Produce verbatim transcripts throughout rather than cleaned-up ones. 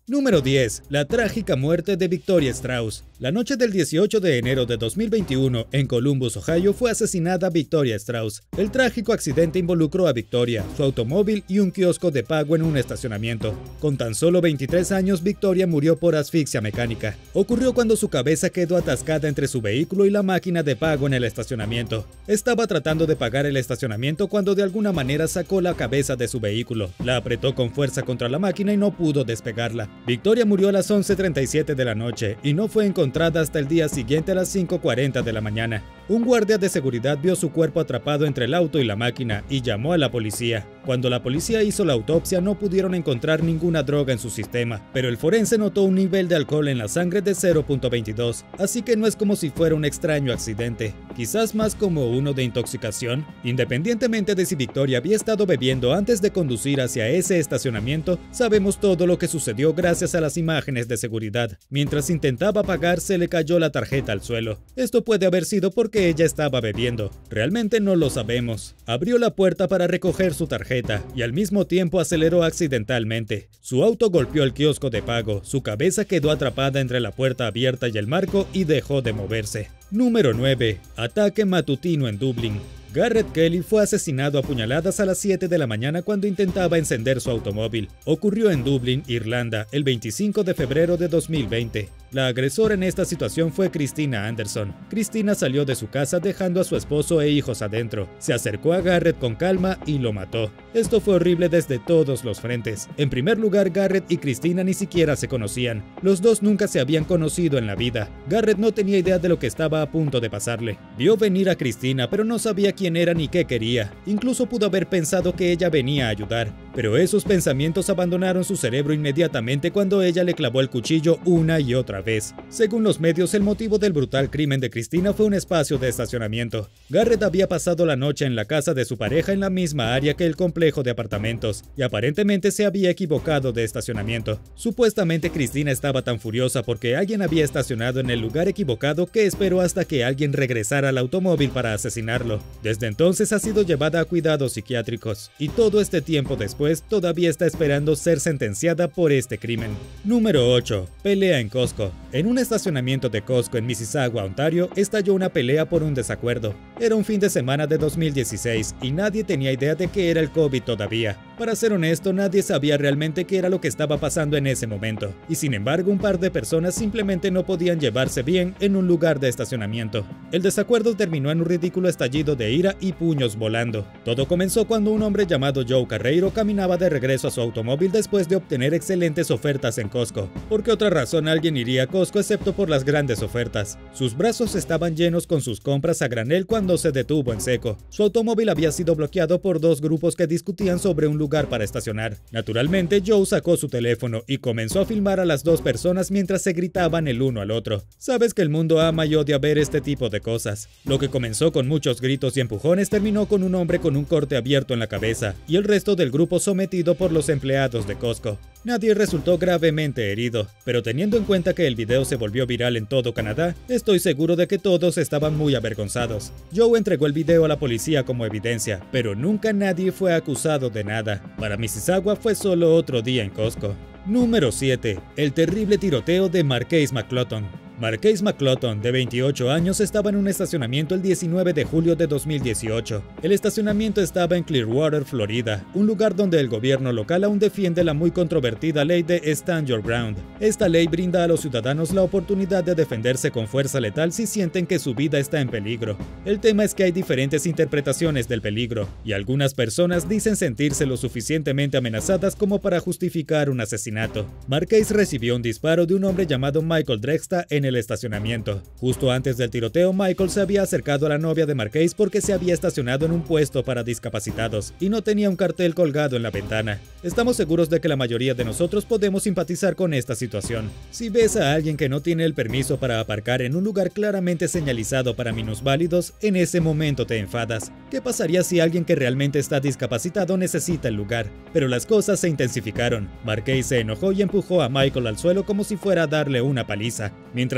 Número diez. La trágica muerte de Victoria Strauss. La noche del dieciocho de enero de dos mil veintiuno, en Columbus, Ohio, fue asesinada Victoria Strauss. El trágico accidente involucró a Victoria, su automóvil y un kiosco de pago en un estacionamiento. Con tan solo veintitrés años, Victoria murió por asfixia mecánica. Ocurrió cuando su cabeza quedó atascada entre su vehículo y la máquina de pago en el estacionamiento. Estaba tratando de pagar el estacionamiento cuando de alguna manera sacó la cabeza de su vehículo, la apretó con fuerza contra la máquina y no pudo despegarla. Victoria murió a las once treinta y siete de la noche y no fue encontrada hasta el día siguiente a las cinco cuarenta de la mañana. Un guardia de seguridad vio su cuerpo atrapado entre el auto y la máquina y llamó a la policía. Cuando la policía hizo la autopsia no pudieron encontrar ninguna droga en su sistema, pero el forense notó un nivel de alcohol en la sangre de cero punto veintidós, así que no es como si fuera un extraño accidente, quizás más como uno de intoxicación. Independientemente de si Victoria había estado bebiendo antes de conducir hacia ese estacionamiento, sabemos todo lo que sucedió gracias a las imágenes de seguridad. Mientras intentaba pagar, se le cayó la tarjeta al suelo. Esto puede haber sido porque ella estaba bebiendo. Realmente no lo sabemos. Abrió la puerta para recoger su tarjeta y al mismo tiempo aceleró accidentalmente. Su auto golpeó el kiosco de pago, su cabeza quedó atrapada entre la puerta abierta y el marco y dejó de moverse. Número nueve. Ataque matutino en Dublín. Garrett Kelly fue asesinado a puñaladas a las siete de la mañana cuando intentaba encender su automóvil. Ocurrió en Dublín, Irlanda, el veinticinco de febrero de dos mil veinte. La agresora en esta situación fue Christina Anderson. Christina salió de su casa dejando a su esposo e hijos adentro. Se acercó a Garrett con calma y lo mató. Esto fue horrible desde todos los frentes. En primer lugar, Garrett y Christina ni siquiera se conocían. Los dos nunca se habían conocido en la vida. Garrett no tenía idea de lo que estaba a punto de pasarle. Vio venir a Christina, pero no sabía quién era ni qué quería. Incluso pudo haber pensado que ella venía a ayudar. Pero esos pensamientos abandonaron su cerebro inmediatamente cuando ella le clavó el cuchillo una y otra vez. Según los medios, el motivo del brutal crimen de Christina fue un espacio de estacionamiento. Garrett había pasado la noche en la casa de su pareja en la misma área que el complejo de apartamentos, y aparentemente se había equivocado de estacionamiento. Supuestamente Christina estaba tan furiosa porque alguien había estacionado en el lugar equivocado que esperó hasta que alguien regresara al automóvil para asesinarlo. Desde entonces ha sido llevada a cuidados psiquiátricos, y todo este tiempo después todavía está esperando ser sentenciada por este crimen. Número ocho. Pelea en Costco. En un estacionamiento de Costco en Mississauga, Ontario, estalló una pelea por un desacuerdo. Era un fin de semana de dos mil dieciséis y nadie tenía idea de qué era el COVID todavía. Para ser honesto, nadie sabía realmente qué era lo que estaba pasando en ese momento, y sin embargo un par de personas simplemente no podían llevarse bien en un lugar de estacionamiento. El desacuerdo terminó en un ridículo estallido de ira y puños volando. Todo comenzó cuando un hombre llamado Joe Carreiro caminaba de regreso a su automóvil después de obtener excelentes ofertas en Costco. ¿Por qué otra razón alguien iría a Costco excepto por las grandes ofertas? Sus brazos estaban llenos con sus compras a granel cuando se detuvo en seco. Su automóvil había sido bloqueado por dos grupos que discutían sobre un lugar para estacionar. Naturalmente, Joe sacó su teléfono y comenzó a filmar a las dos personas mientras se gritaban el uno al otro. Sabes que el mundo ama y odia ver este tipo de cosas. Lo que comenzó con muchos gritos y empujones terminó con un hombre con un corte abierto en la cabeza y el resto del grupo sometido por los empleados de Costco. Nadie resultó gravemente herido, pero teniendo en cuenta que el video se volvió viral en todo Canadá, estoy seguro de que todos estaban muy avergonzados. Joe entregó el video a la policía como evidencia, pero nunca nadie fue acusado de nada. Para Mississauga fue solo otro día en Costco. Número siete. El terrible tiroteo de Marquise McClutton. Marquise McClutton, de veintiocho años, estaba en un estacionamiento el diecinueve de julio de dos mil dieciocho. El estacionamiento estaba en Clearwater, Florida, un lugar donde el gobierno local aún defiende la muy controvertida ley de Stand Your Ground. Esta ley brinda a los ciudadanos la oportunidad de defenderse con fuerza letal si sienten que su vida está en peligro. El tema es que hay diferentes interpretaciones del peligro, y algunas personas dicen sentirse lo suficientemente amenazadas como para justificar un asesinato. Marquise recibió un disparo de un hombre llamado Michael Drexta en el el estacionamiento. Justo antes del tiroteo, Michael se había acercado a la novia de Marquise porque se había estacionado en un puesto para discapacitados y no tenía un cartel colgado en la ventana. Estamos seguros de que la mayoría de nosotros podemos simpatizar con esta situación. Si ves a alguien que no tiene el permiso para aparcar en un lugar claramente señalizado para minusválidos, en ese momento te enfadas. ¿Qué pasaría si alguien que realmente está discapacitado necesita el lugar? Pero las cosas se intensificaron. Marquise se enojó y empujó a Michael al suelo como si fuera a darle una paliza. Mientras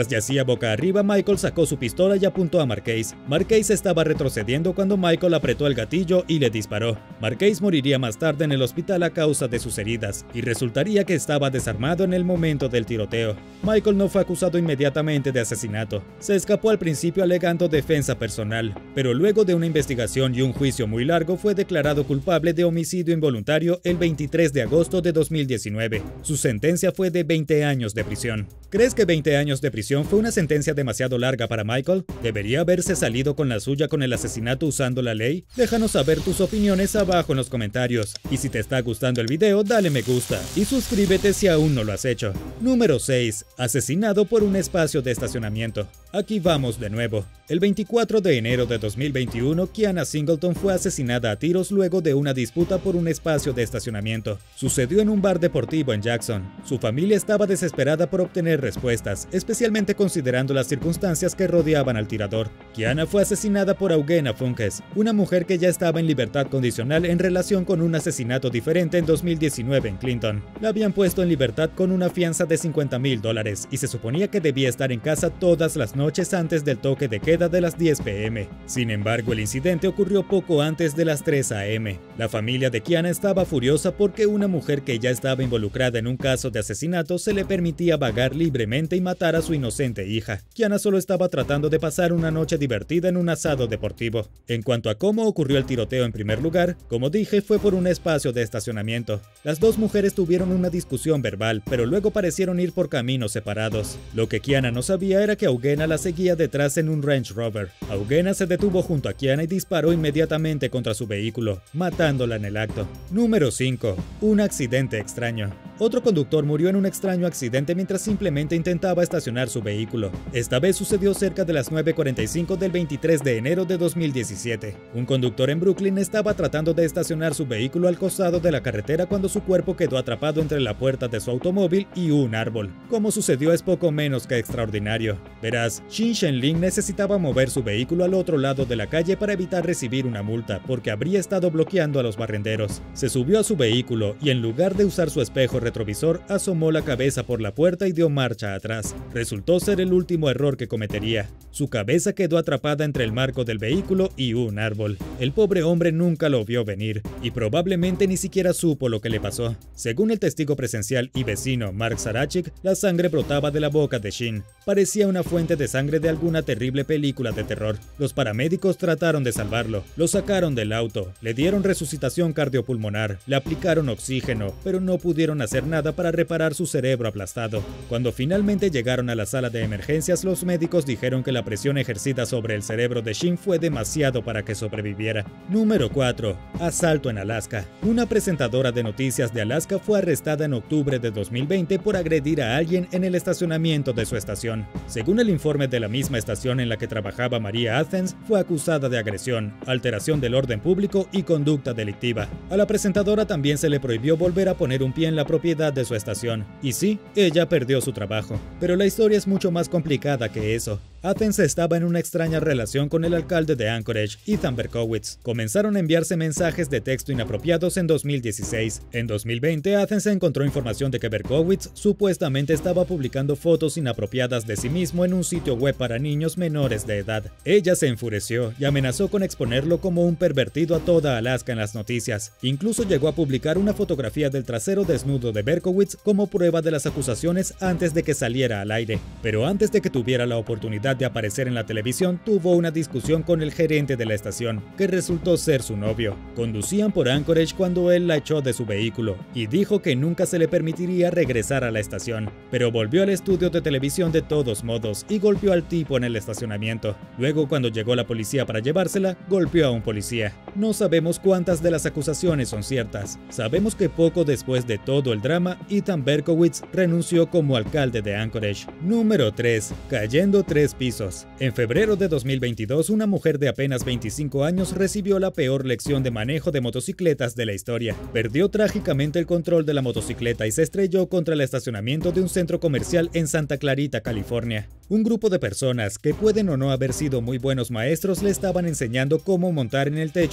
Mientras yacía boca arriba, Michael sacó su pistola y apuntó a Marquez. Marquez estaba retrocediendo cuando Michael apretó el gatillo y le disparó. Marquez moriría más tarde en el hospital a causa de sus heridas, y resultaría que estaba desarmado en el momento del tiroteo. Michael no fue acusado inmediatamente de asesinato. Se escapó al principio alegando defensa personal, pero luego de una investigación y un juicio muy largo fue declarado culpable de homicidio involuntario el veintitrés de agosto de dos mil diecinueve. Su sentencia fue de veinte años de prisión. ¿Crees que veinte años de prisión fue una sentencia demasiado larga para Michael? ¿Debería haberse salido con la suya con el asesinato usando la ley? Déjanos saber tus opiniones abajo en los comentarios. Y si te está gustando el video, dale me gusta y suscríbete si aún no lo has hecho. Número seis. Asesinado por un espacio de estacionamiento. Aquí vamos de nuevo. El veinticuatro de enero de dos mil veintiuno, Kiana Singleton fue asesinada a tiros luego de una disputa por un espacio de estacionamiento. Sucedió en un bar deportivo en Jackson. Su familia estaba desesperada por obtener respuestas, especialmente considerando las circunstancias que rodeaban al tirador. Kiana fue asesinada por Eugenia Funkes, una mujer que ya estaba en libertad condicional en relación con un asesinato diferente en dos mil diecinueve en Clinton. La habían puesto en libertad con una fianza de cincuenta mil dólares y se suponía que debía estar en casa todas las noches antes del toque de queda de las diez pe eme. Sin embargo, el incidente ocurrió poco antes de las tres a eme. La familia de Kiana estaba furiosa porque una mujer que ya estaba involucrada en un caso de asesinato se le permitía vagar libremente y matar a su inocente hija. Kiana solo estaba tratando de pasar una noche divertida en un asado deportivo. En cuanto a cómo ocurrió el tiroteo en primer lugar, como dije, fue por un espacio de estacionamiento. Las dos mujeres tuvieron una discusión verbal, pero luego parecieron ir por caminos separados. Lo que Kiana no sabía era que Eugenia la seguía detrás en un Range Rover. Eugenia se detuvo junto a Kiana y disparó inmediatamente contra su vehículo, matándola en el acto. Número cinco. Un accidente extraño. Otro conductor murió en un extraño accidente mientras simplemente intentaba estacionar su vehículo. Esta vez sucedió cerca de las nueve cuarenta y cinco del veintitrés de enero de dos mil diecisiete. Un conductor en Brooklyn estaba tratando de estacionar su vehículo al costado de la carretera cuando su cuerpo quedó atrapado entre la puerta de su automóvil y un árbol. Como sucedió es poco menos que extraordinario. Verás, Shin Shenling necesitaba mover su vehículo al otro lado de la calle para evitar recibir una multa, porque habría estado bloqueando a los barrenderos. Se subió a su vehículo y en lugar de usar su espejo retrovisor, asomó la cabeza por la puerta y dio marcha atrás. Resultó ser el último error que cometería. Su cabeza quedó atrapada entre el marco del vehículo y un árbol. El pobre hombre nunca lo vio venir, y probablemente ni siquiera supo lo que le pasó. Según el testigo presencial y vecino Mark Sarachik, la sangre brotaba de la boca de Shin. Parecía una fuente de sangre de alguna terrible película de terror. Los paramédicos trataron de salvarlo. Lo sacaron del auto, le dieron resucitación cardiopulmonar, le aplicaron oxígeno, pero no pudieron hacer nada para reparar su cerebro aplastado. Cuando finalmente llegaron a la sala de emergencias, los médicos dijeron que la presión ejercida sobre el cerebro de Shin fue demasiado para que sobreviviera. Número cuatro. Asalto en Alaska. Una presentadora de noticias de Alaska fue arrestada en octubre de dos mil veinte por agredir a alguien en el estacionamiento de su estación. Según el informe de la misma estación en la que trabajaba Maria Athens, fue acusada de agresión, alteración del orden público y conducta delictiva. A la presentadora también se le prohibió volver a poner un pie en la propiedad de su estación. Y sí, ella perdió su trabajo. Pero la historia es mucho más complicada que eso. Athens estaba en una extraña relación con el alcalde de Anchorage, Ethan Berkowitz. Comenzaron a enviarse mensajes de texto inapropiados en dos mil dieciséis. En dos mil veinte, Athens encontró información de que Berkowitz supuestamente estaba publicando fotos inapropiadas de sí mismo en un sitio web para niños menores de edad. Ella se enfureció y amenazó con exponerlo como un pervertido a toda Alaska en las noticias. Incluso llegó a publicar una fotografía del trasero desnudo de Berkowitz como prueba de las acusaciones antes de que saliera al aire. Pero antes de que tuviera la oportunidad de aparecer en la televisión, tuvo una discusión con el gerente de la estación, que resultó ser su novio. Conducían por Anchorage cuando él la echó de su vehículo y dijo que nunca se le permitiría regresar a la estación, pero volvió al estudio de televisión de todos modos y golpeó al tipo en el estacionamiento. Luego, cuando llegó la policía para llevársela, golpeó a un policía. No sabemos cuántas de las acusaciones son ciertas. Sabemos que poco después de todo el drama, Ethan Berkowitz renunció como alcalde de Anchorage. Número tres. Cayendo tres pisos. En febrero de dos mil veintidós, una mujer de apenas veinticinco años recibió la peor lección de manejo de motocicletas de la historia. Perdió trágicamente el control de la motocicleta y se estrelló contra el estacionamiento de un centro comercial en Santa Clarita, California. Un grupo de personas, que pueden o no haber sido muy buenos maestros, le estaban enseñando cómo montar en el techo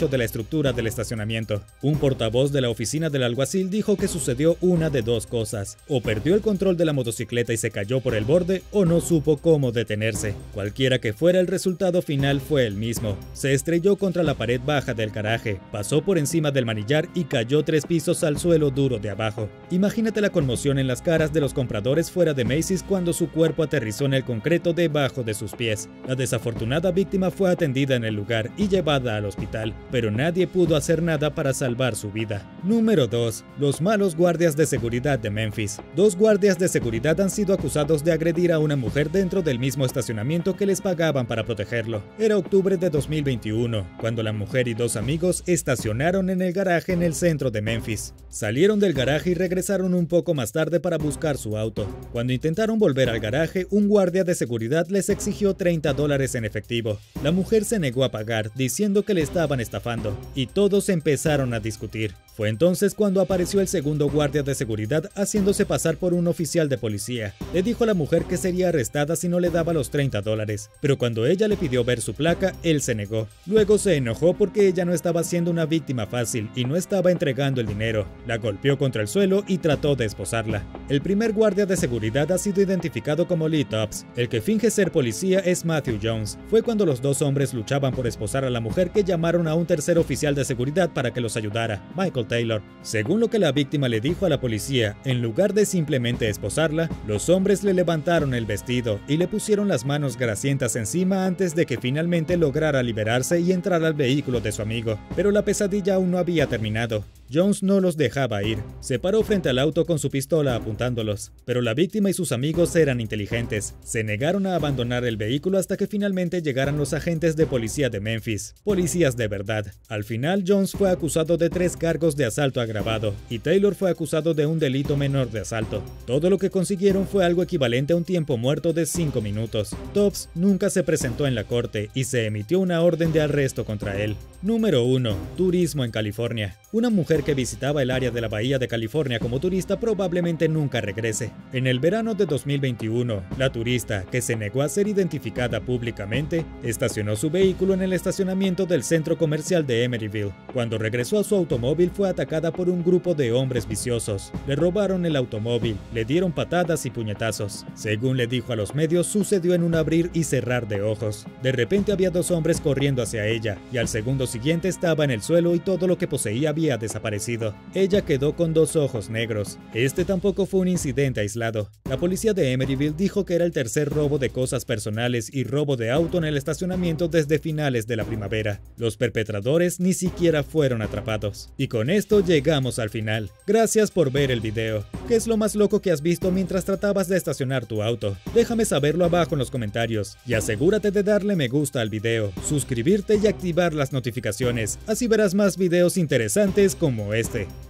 dentro de la estructura del estacionamiento. Un portavoz de la oficina del alguacil dijo que sucedió una de dos cosas: o perdió el control de la motocicleta y se cayó por el borde, o no supo cómo detenerse. Cualquiera que fuera, el resultado final fue el mismo. Se estrelló contra la pared baja del garaje, pasó por encima del manillar y cayó tres pisos al suelo duro de abajo. Imagínate la conmoción en las caras de los compradores fuera de Macy's cuando su cuerpo aterrizó en el concreto debajo de sus pies. La desafortunada víctima fue atendida en el lugar y llevada al hospital, pero nadie pudo hacer nada para salvar su vida. Número dos. Los malos guardias de seguridad de Memphis. Dos guardias de seguridad han sido acusados de agredir a una mujer dentro del mismo estacionamiento que les pagaban para protegerlo. Era octubre de dos mil veintiuno, cuando la mujer y dos amigos estacionaron en el garaje en el centro de Memphis. Salieron del garaje y regresaron un poco más tarde para buscar su auto. Cuando intentaron volver al garaje, un guardia de seguridad les exigió treinta dólares en efectivo. La mujer se negó a pagar, diciendo que le estaban estafando, y todos empezaron a discutir. Fue entonces cuando apareció el segundo guardia de seguridad haciéndose pasar por un oficial de policía. Le dijo a la mujer que sería arrestada si no le daba los treinta dólares, pero cuando ella le pidió ver su placa, él se negó. Luego se enojó porque ella no estaba siendo una víctima fácil y no estaba entregando el dinero. La golpeó contra el suelo y trató de esposarla. El primer guardia de seguridad ha sido identificado como Lee Tubbs. El que finge ser policía es Matthew Jones. Fue cuando los dos hombres luchaban por esposar a la mujer que llamaron a un tercer oficial de seguridad para que los ayudara, Michael Taylor. Según lo que la víctima le dijo a la policía, en lugar de simplemente esposarla, los hombres le levantaron el vestido y le pusieron las manos grasientas encima antes de que finalmente lograra liberarse y entrar al vehículo de su amigo. Pero la pesadilla aún no había terminado. Jones no los dejaba ir. Se paró frente al auto con su pistola apuntándolos, pero la víctima y sus amigos eran inteligentes. Se negaron a abandonar el vehículo hasta que finalmente llegaran los agentes de policía de Memphis, policías de verdad. Al final, Jones fue acusado de tres cargos de asalto agravado y Taylor fue acusado de un delito menor de asalto. Todo lo que consiguieron fue algo equivalente a un tiempo muerto de cinco minutos. Tubbs nunca se presentó en la corte y se emitió una orden de arresto contra él. Número uno. Turismo en California. Una mujer que visitaba el área de la Bahía de California como turista probablemente nunca regrese. En el verano de dos mil veintiuno, la turista, que se negó a ser identificada públicamente, estacionó su vehículo en el estacionamiento del centro comercial de Emeryville. Cuando regresó a su automóvil, fue atacada por un grupo de hombres viciosos. Le robaron el automóvil, le dieron patadas y puñetazos. Según le dijo a los medios, sucedió en un abrir y cerrar de ojos. De repente había dos hombres corriendo hacia ella, y al segundo siguiente estaba en el suelo y todo lo que poseía había desaparecido. Ella quedó con dos ojos negros. Este tampoco fue un incidente aislado. La policía de Emeryville dijo que era el tercer robo de cosas personales y robo de auto en el estacionamiento desde finales de la primavera. Los perpetradores ni siquiera fueron atrapados. Y con esto llegamos al final. Gracias por ver el video. ¿Qué es lo más loco que has visto mientras tratabas de estacionar tu auto? Déjame saberlo abajo en los comentarios. Y asegúrate de darle me gusta al video, suscribirte y activar las notificaciones. Así verás más videos interesantes como este.